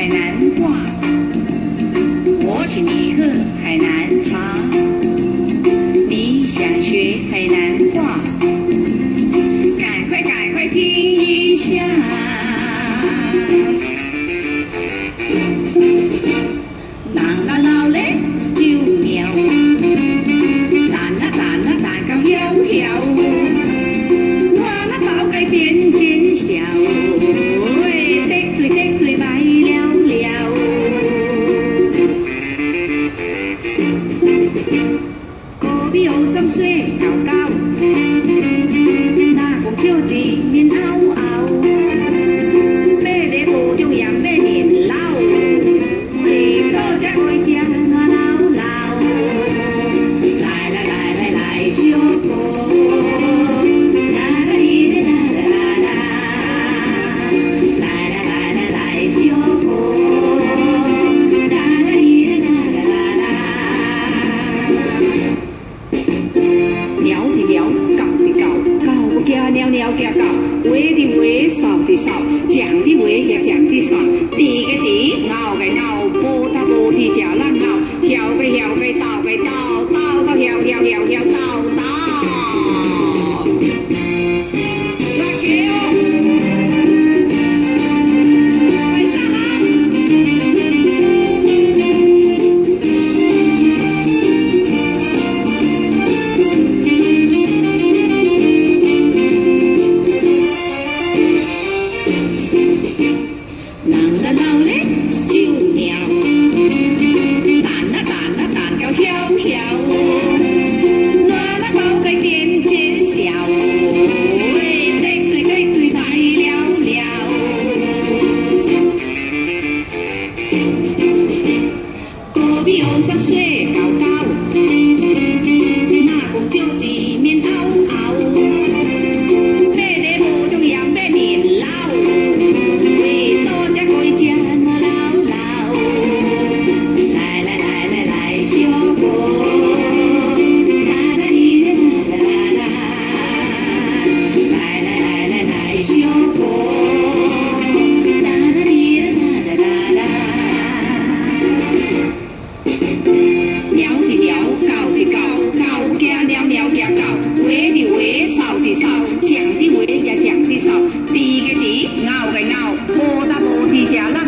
海南话，我请你喝海南茶。你想学海南话，赶快听一下。人啊老咧就妙，蛋到晓晓，我那包该点见笑。 比后生水高高，那公少子面凹凹，买个无中也买年老，为讨只爱食老老，来小哥，啦啦哩啦啦啦，来小哥。 鸟家搞，画的画，扫的扫，讲的画也讲的扫，滴个滴，咬个咬，播的播的叫人咬，跳个跳个倒个倒，倒个跳倒倒。来给哦，晚上好。比后生水高高，那公少子面凹凹，买个无中也买年老，为多只爱食老老，来小哥，啦啦哩啦啦啦，来小哥。 鸟的鸟，搞的搞，搞家鸟家搞，画的画，扫的扫，讲的画也讲的扫，滴个滴，咬个咬，播的播的，吃啦。